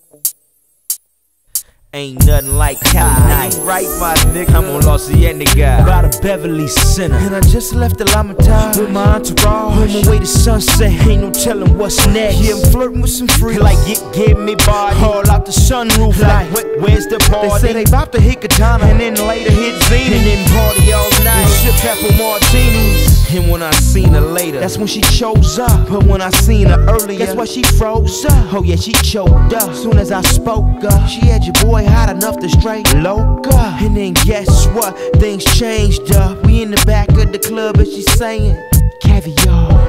Ain't nothing like Katana. Right, my nigga. I'm on Los Angeles, by the Beverly Center. And I just left the Lamatage with my entourage. On my way to sunset, ain't no telling what's next. Yeah, I'm flirting with some freaks. Like, give me body. All out the sunroof, like, where's the party? They say they bout to hit Katana and then later hit Zena. And then party all night and ship apple martinis. And when I seen her later, that's when she shows up. But when I seen her earlier, that's why she froze up. Oh yeah, she choked up. Soon as I spoke up, she had your boy hot enough to straight loca. And then guess what? Things changed up. We in the back of the club and she's saying, Caviar.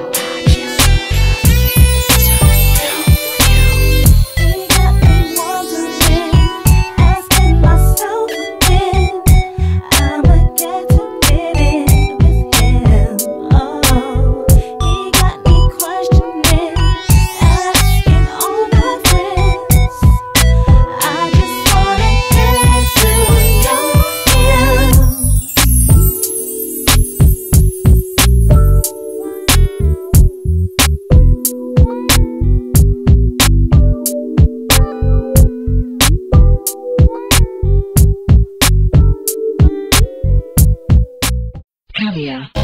Caviar.